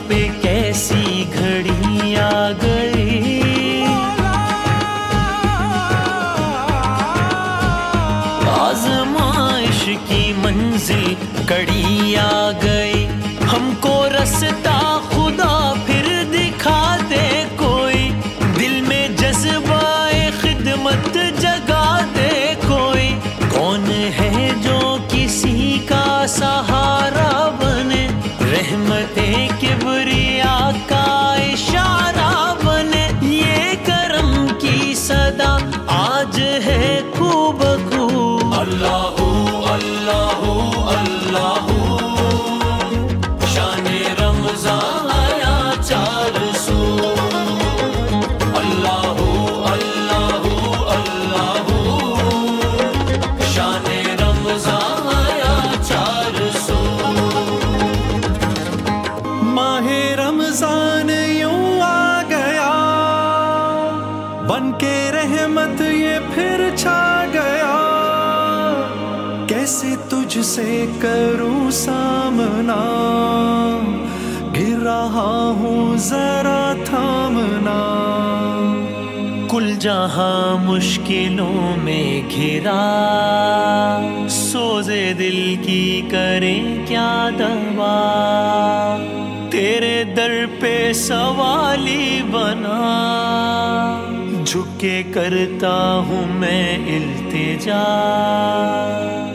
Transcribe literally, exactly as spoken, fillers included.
पे कैसी घड़ी आ गई। आज़माइश की मंजिल कड़ी आ गई, हमको रास्ता खुदा फिर दिखा दे कोई, दिल में जज्बाए खिदमत जगा दे कोई। कौन है जो किसी का सहारा बने, रहमते किबरिया का इशारा बने। ये करम की सदा आज है खूब खूब। अल्लाहू अल्लाहू अल्लाहू, शाने रमज़ान आया चार सू। अल्लाहू अल्लाहू अल्लाहू, शाने रमज़ान आया चार सू। माहे रमजान यूं आ गया, बन के रहमत ये फिर छा गया। कैसे तुझसे करूं सामना, गिर रहा हूँ जरा थामना। कुल जहां मुश्किलों में घिरा, सोजे दिल की करें क्या दवा। तेरे दर पे सवाली बना, झुक के करता हूँ मैं इल्तिजा।